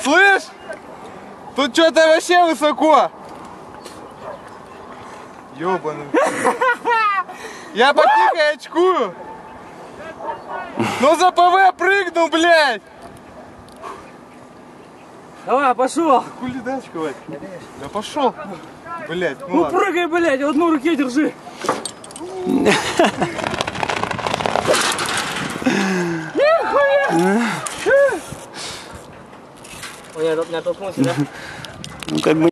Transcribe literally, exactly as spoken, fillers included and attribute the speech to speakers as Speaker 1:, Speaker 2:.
Speaker 1: Слышь? Тут что-то вообще высоко. Ёбаный. Я потихо очкую. Ну за ПВ прыгну, блядь.
Speaker 2: Давай, пошел.
Speaker 1: Хули да очковать? Да пошел. Блядь, ну,
Speaker 2: ну
Speaker 1: ладно.
Speaker 2: прыгай, блядь, в одной руке держи. Нихуя! Ой, я не оттолкнулся, да?
Speaker 3: Ну как бы